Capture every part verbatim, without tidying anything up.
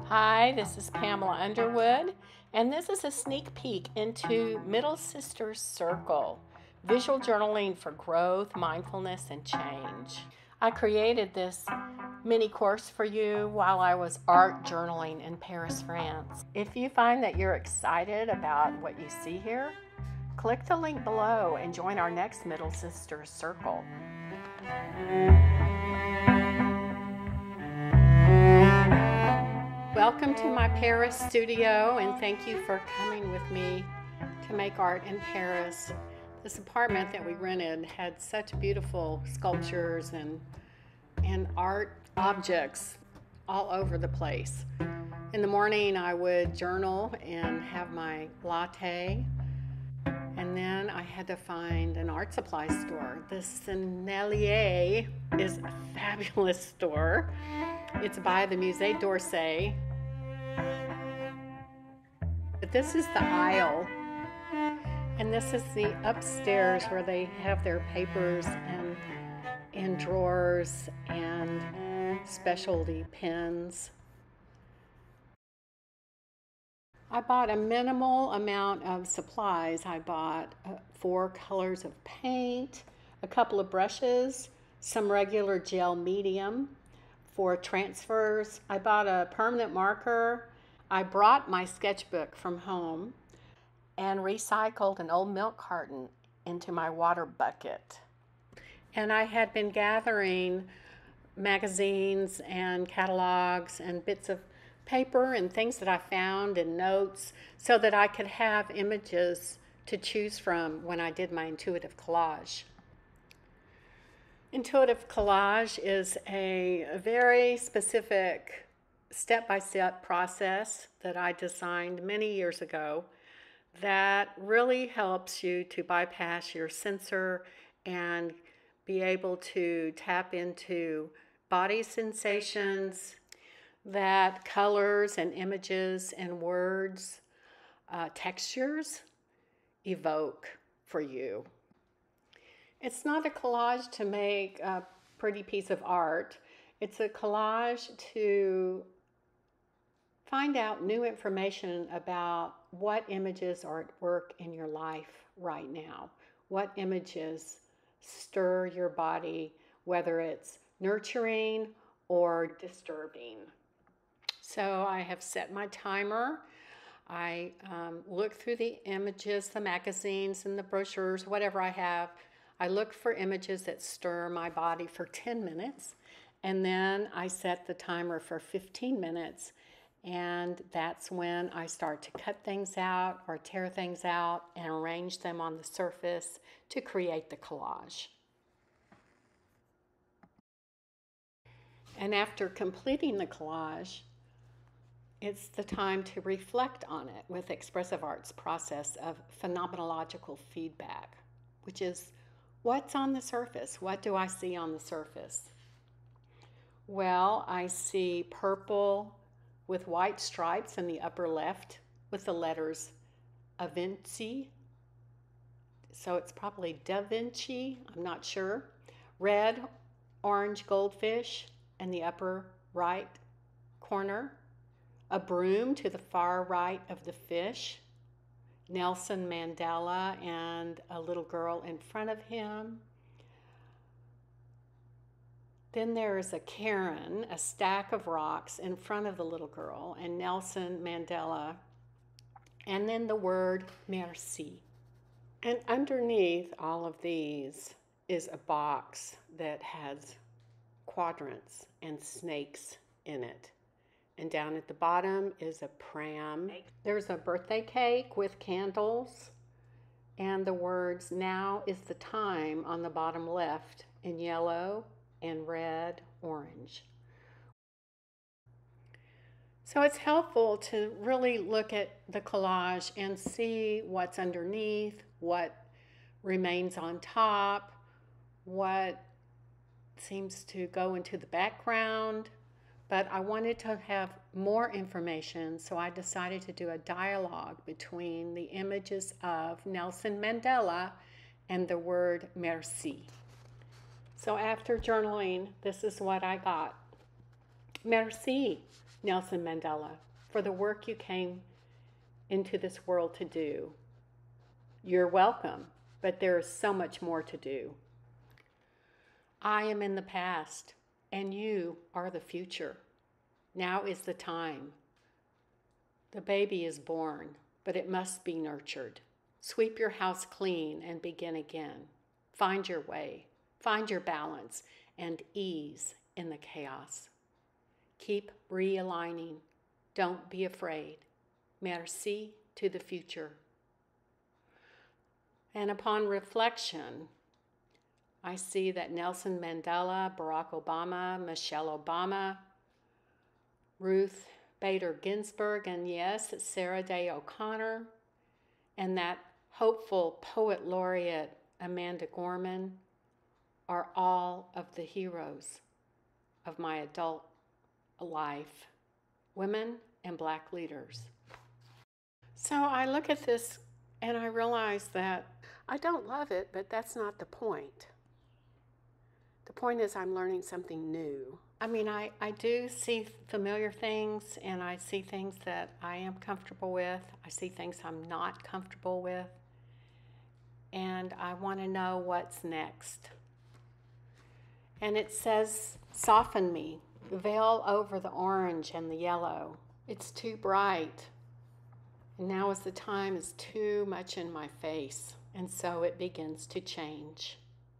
Hi, this is Pamela Underwood, and this is a sneak peek into Middle Sisters Circle, visual journaling for growth, mindfulness, and change. I created this mini course for you while I was art journaling in Paris, France. If you find that you're excited about what you see here, click the link below and join our next Middle Sisters Circle. Welcome to my Paris studio, and thank you for coming with me to make art in Paris. This apartment that we rented had such beautiful sculptures and, and art objects all over the place. In the morning I would journal and have my latte, and then I had to find an art supply store. The Sennelier is a fabulous store. It's by the Musée d'Orsay. But this is the aisle, and this is the upstairs where they have their papers and, and drawers and specialty pens. I bought a minimal amount of supplies. I bought uh, four colors of paint, a couple of brushes, some regular gel medium for transfers. I bought a permanent marker. I brought my sketchbook from home and recycled an old milk carton into my water bucket. And I had been gathering magazines and catalogs and bits of paper and things that I found and notes so that I could have images to choose from when I did my intuitive collage. Intuitive collage is a very specific step-by-step process that I designed many years ago that really helps you to bypass your sensor and be able to tap into body sensations that colors and images and words, uh, textures evoke for you. It's not a collage to make a pretty piece of art. It's a collage to find out new information about what images are at work in your life right now. What images stir your body, whether it's nurturing or disturbing. So I have set my timer. I um, look through the images, the magazines and the brochures, whatever I have. I look for images that stir my body for ten minutes, and then I set the timer for fifteen minutes, and that's when I start to cut things out or tear things out and arrange them on the surface to create the collage. And after completing the collage, it's the time to reflect on it with expressive art's process of phenomenological feedback, which is what's on the surface? What do I see on the surface? Well, I see purple with white stripes in the upper left with the letters Da Vinci. So it's probably Da Vinci, I'm not sure. Red, orange goldfish in the upper right corner. A broom to the far right of the fish. Nelson Mandela and a little girl in front of him. Then there is a cairn, a stack of rocks in front of the little girl, and Nelson Mandela, and then the word merci. And underneath all of these is a box that has quadrants and snakes in it. And down at the bottom is a pram. There's a birthday cake with candles and the words, "Now is the time," on the bottom left in yellow and red, orange. So it's helpful to really look at the collage and see what's underneath, what remains on top, what seems to go into the background. But I wanted to have more information, so I decided to do a dialogue between the images of Nelson Mandela and the word merci. So after journaling, this is what I got. Merci. Nelson Mandela, for the work you came into this world to do. You're welcome, but there is so much more to do. I am in the past, and you are the future. Now is the time. The baby is born, but it must be nurtured. Sweep your house clean and begin again. Find your way, find your balance, and ease in the chaos. Keep realigning. Don't be afraid. Merci to the future. And upon reflection, I see that Nelson Mandela, Barack Obama, Michelle Obama, Ruth Bader Ginsburg, and yes, Sarah Day O'Connor, and that hopeful poet laureate Amanda Gorman are all of the heroes of my adult life, women and Black leaders. So I look at this and I realize that I don't love it, but that's not the point. The point is I'm learning something new. I mean, I, I do see familiar things, and I see things that I am comfortable with. I see things I'm not comfortable with. And I want to know what's next. And it says, soften me, veil over the orange and the yellow. It's too bright. And now is the time is too much in my face. And so it begins to change.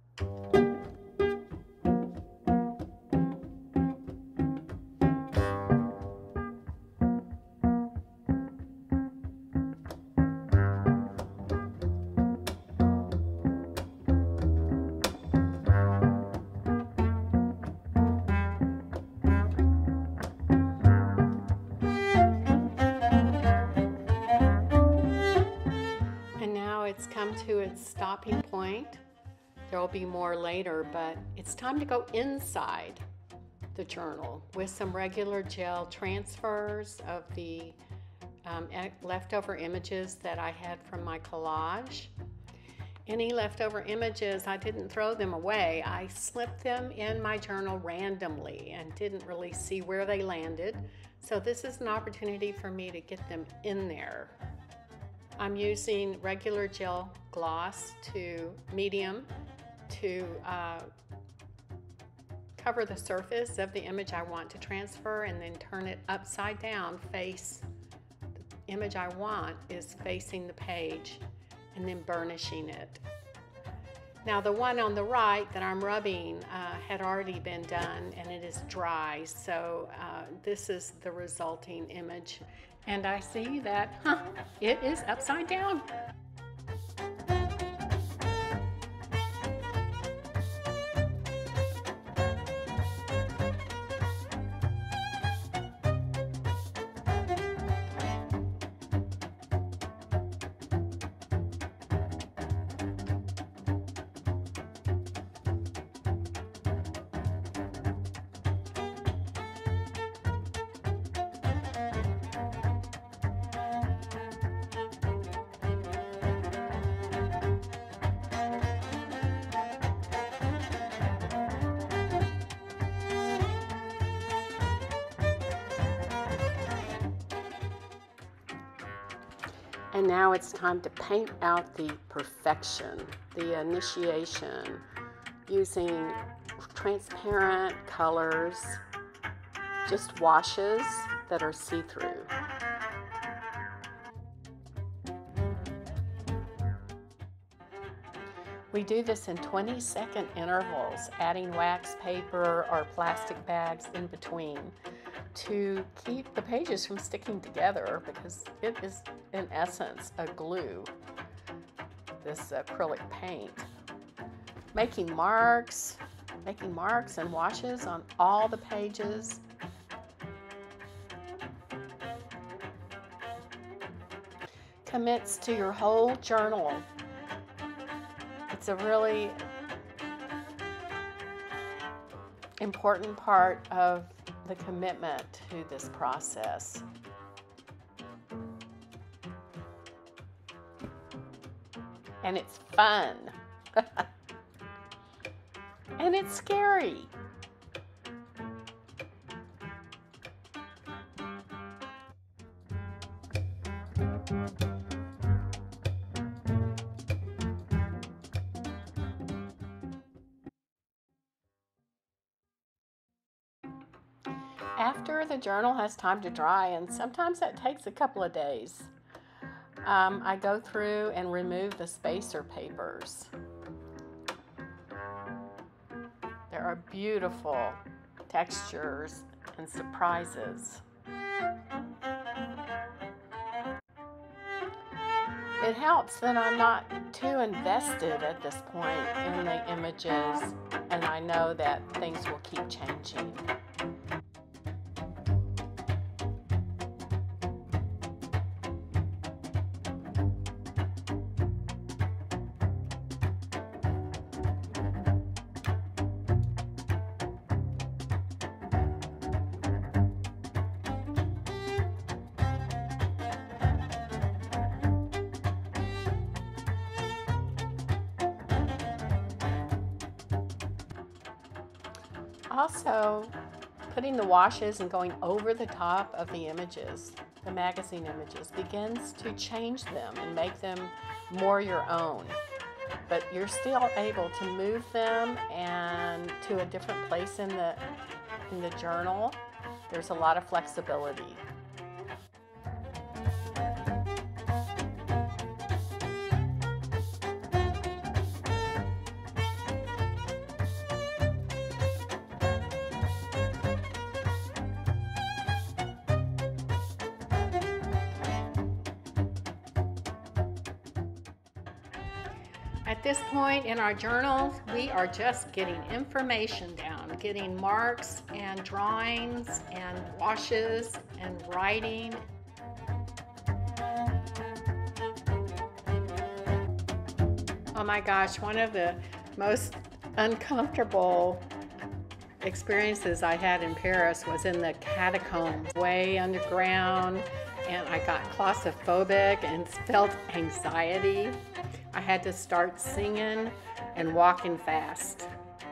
It's come to its stopping point. There will be more later, but it's time to go inside the journal with some regular gel transfers of the um, leftover images that I had from my collage. Any leftover images, I didn't throw them away. I slipped them in my journal randomly and didn't really see where they landed. So this is an opportunity for me to get them in there. I'm using regular gel gloss to medium to uh, cover the surface of the image I want to transfer, and then turn it upside down, face the image I want is facing the page, and then burnishing it. Now the one on the right that I'm rubbing uh, had already been done, and it is dry, so uh, this is the resulting image. And I see that, huh, it is upside down. And now it's time to paint out the perfection, the initiation, using transparent colors, just washes that are see-through. We do this in twenty second intervals, adding wax paper or plastic bags in between to keep the pages from sticking together, because it is in essence a glue, this acrylic paint. Making marks, making marks and washes on all the pages. Commits to your whole journal. It's a really important part of the commitment to this process. And it's fun. And it's scary. After the journal has time to dry, and sometimes that takes a couple of days, um, I go through and remove the spacer papers. There are beautiful textures and surprises. It helps that I'm not too invested at this point in the images, and I know that things will keep changing. Also, putting the washes and going over the top of the images, the magazine images, begins to change them and make them more your own. But you're still able to move them and to a different place in the in the journal. There's a lot of flexibility. At this point in our journals, we are just getting information down, getting marks and drawings and washes and writing. Oh my gosh, one of the most uncomfortable experiences I had in Paris was in the catacombs, way underground, and I got claustrophobic and felt anxiety. I had to start singing and walking fast.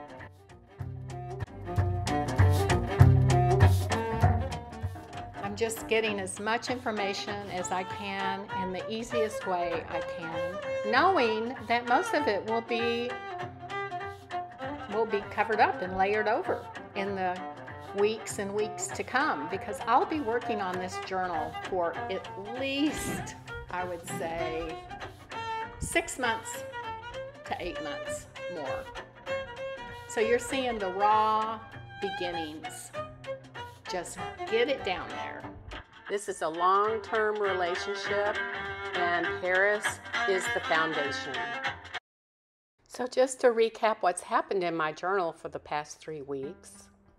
I'm just getting as much information as I can in the easiest way I can, knowing that most of it will be will be covered up and layered over in the weeks and weeks to come, because I'll be working on this journal for at least, I would say, six months to eight months more. So you're seeing the raw beginnings. Just get it down there. This is a long-term relationship, and Paris is the foundation. So just to recap what's happened in my journal for the past three weeks.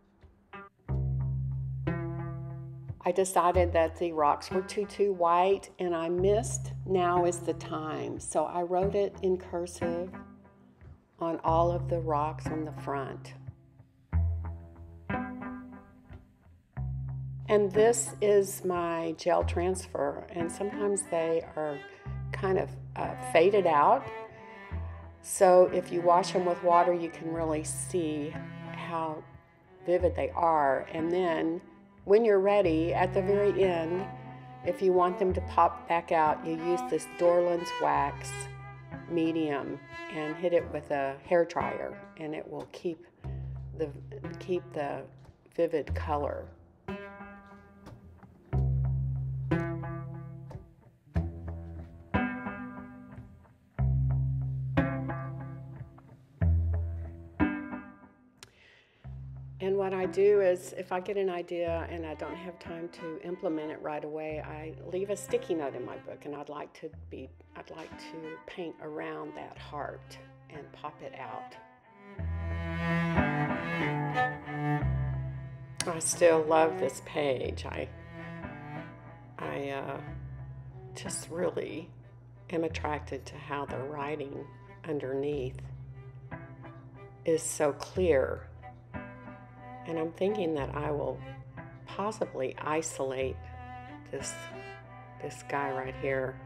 I decided that the rocks were too, too white, and I missed "Now is the time." So I wrote it in cursive on all of the rocks on the front. And this is my gel transfer, and sometimes they are kind of uh, faded out. So if you wash them with water, you can really see how vivid they are. And then when you're ready, at the very end, if you want them to pop back out, you use this Dorland's wax medium and hit it with a hair dryer, and it will keep the keep the vivid color. And what I do is, if I get an idea and I don't have time to implement it right away, I leave a sticky note in my book, and I'd like to be, I'd like to paint around that heart and pop it out. I still love this page. I, I uh, just really am attracted to how the writing underneath is so clear. And I'm thinking that I will possibly isolate this, this guy right here.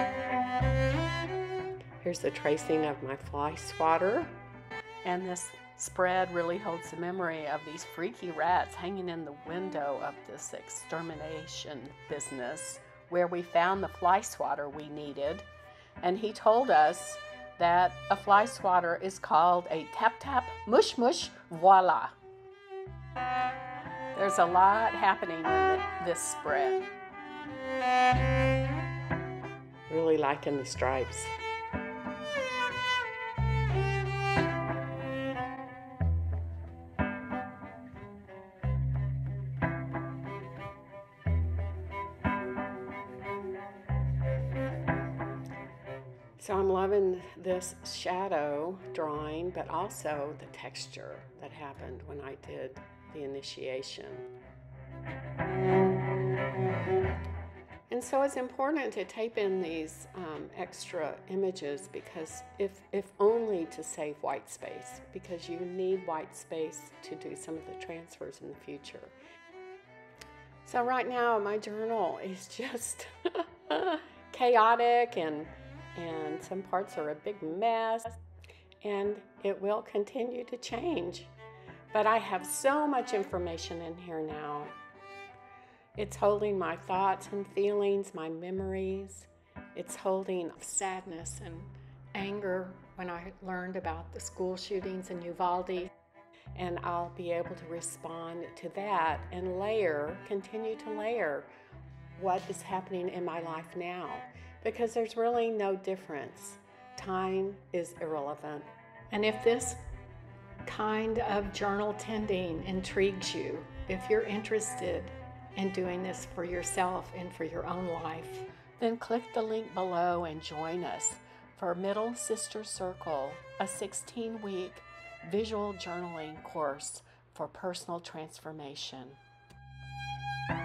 Here's the tracing of my fly swatter. And this spread really holds the memory of these freaky rats hanging in the window of this extermination business where we found the fly swatter we needed. And he told us that a fly swatter is called a tap tap mush mush voila. There's a lot happening in this spread. Really liking the stripes. So I'm loving this shadow drawing, but also the texture that happened when I did the initiation. And so it's important to tape in these um, extra images because if, if only to save white space, because you need white space to do some of the transfers in the future. So right now my journal is just chaotic and and some parts are a big mess, and it will continue to change. But I have so much information in here now. It's holding my thoughts and feelings, my memories. It's holding sadness and anger when I learned about the school shootings in Uvalde. And I'll be able to respond to that and layer, continue to layer what is happening in my life now. Because there's really no difference. Time is irrelevant. And if this kind of journal tending intrigues you, if you're interested in doing this for yourself and for your own life, then click the link below and join us for Middle Sister Circle, a sixteen-week visual journaling course for personal transformation.